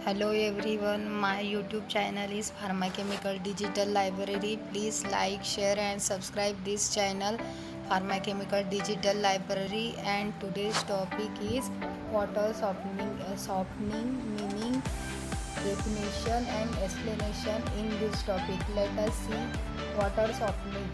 Hello everyone, my YouTube channel is Pharmachemical Digital Library. Please like, share and subscribe this channel Pharmachemical Digital Library. And today's topic is water softening meaning, definition and explanation in this topic. Let us see water softening.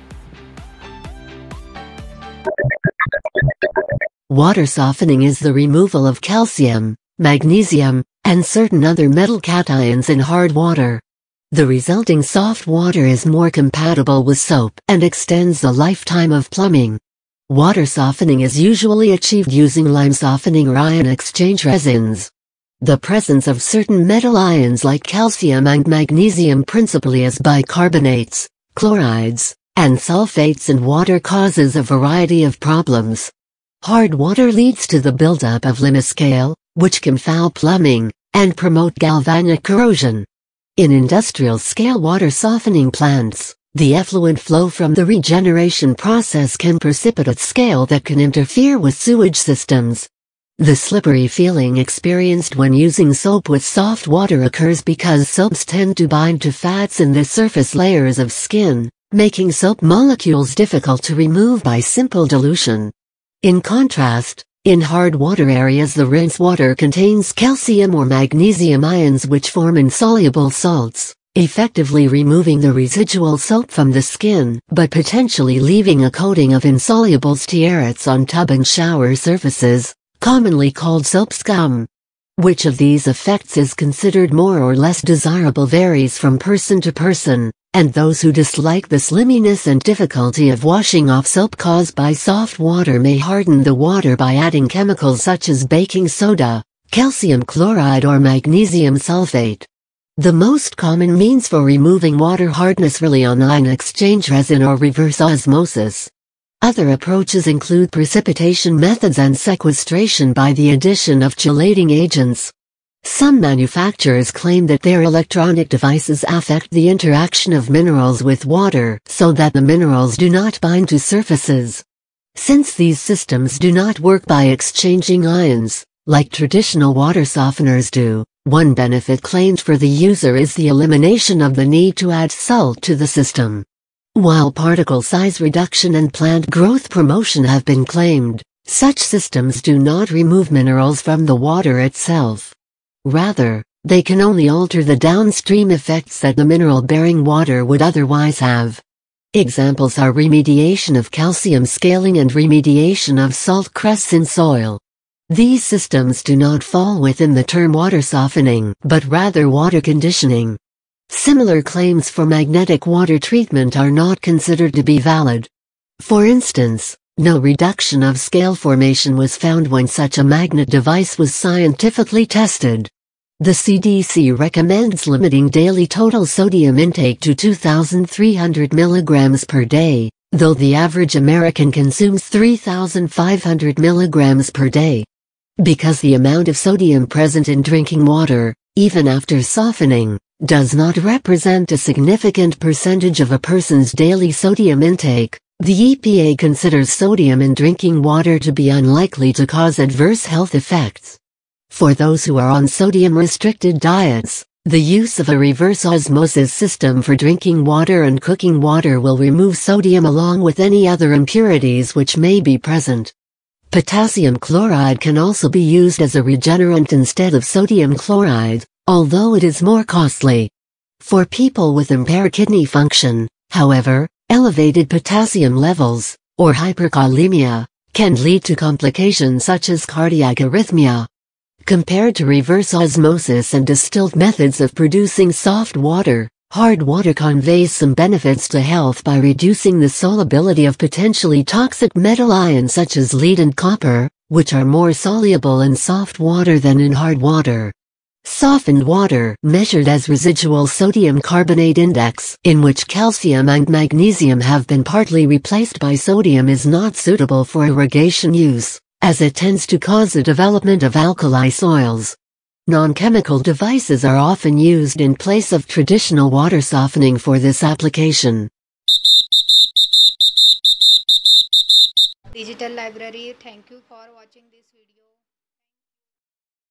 Water softening is the removal of calcium, magnesium, and certain other metal cations in hard water. The resulting soft water is more compatible with soap and extends the lifetime of plumbing. Water softening is usually achieved using lime softening or ion exchange resins. The presence of certain metal ions like calcium and magnesium, principally as bicarbonates, chlorides, and sulfates in water, causes a variety of problems. Hard water leads to the buildup of limescale, which can foul plumbing and promote galvanic corrosion. In industrial-scale water softening plants, the effluent flow from the regeneration process can precipitate scale that can interfere with sewage systems. The slippery feeling experienced when using soap with soft water occurs because soaps tend to bind to fats in the surface layers of skin, making soap molecules difficult to remove by simple dilution. In contrast, in hard water areas, the rinse water contains calcium or magnesium ions which form insoluble salts, effectively removing the residual soap from the skin, but potentially leaving a coating of insoluble stearates on tub and shower surfaces, commonly called soap scum. Which of these effects is considered more or less desirable varies from person to person, and those who dislike the sliminess and difficulty of washing off soap caused by soft water may harden the water by adding chemicals such as baking soda, calcium chloride or magnesium sulfate. The most common means for removing water hardness rely on ion exchange resin or reverse osmosis. Other approaches include precipitation methods and sequestration by the addition of chelating agents. Some manufacturers claim that their electronic devices affect the interaction of minerals with water so that the minerals do not bind to surfaces. Since these systems do not work by exchanging ions, like traditional water softeners do, one benefit claimed for the user is the elimination of the need to add salt to the system. While particle size reduction and plant growth promotion have been claimed, such systems do not remove minerals from the water itself. Rather, they can only alter the downstream effects that the mineral-bearing water would otherwise have. Examples are remediation of calcium scaling and remediation of salt crusts in soil. These systems do not fall within the term water softening, but rather water conditioning. Similar claims for magnetic water treatment are not considered to be valid. For instance, no reduction of scale formation was found when such a magnet device was scientifically tested. The CDC recommends limiting daily total sodium intake to 2,300 milligrams per day, though the average American consumes 3,500 milligrams per day. Because the amount of sodium present in drinking water, even after softening, does not represent a significant percentage of a person's daily sodium intake, the EPA considers sodium in drinking water to be unlikely to cause adverse health effects. For those who are on sodium-restricted diets, the use of a reverse osmosis system for drinking water and cooking water will remove sodium along with any other impurities which may be present. Potassium chloride can also be used as a regenerant instead of sodium chloride, although it is more costly. For people with impaired kidney function, however, elevated potassium levels, or hyperkalemia, can lead to complications such as cardiac arrhythmia. Compared to reverse osmosis and distilled methods of producing soft water, hard water conveys some benefits to health by reducing the solubility of potentially toxic metal ions such as lead and copper, which are more soluble in soft water than in hard water. Softened water, measured as residual sodium carbonate index, in which calcium and magnesium have been partly replaced by sodium, is not suitable for irrigation use, as it tends to cause the development of alkali soils. Non-chemical devices are often used in place of traditional water softening for this application. Digital Library, thank you for watching this video.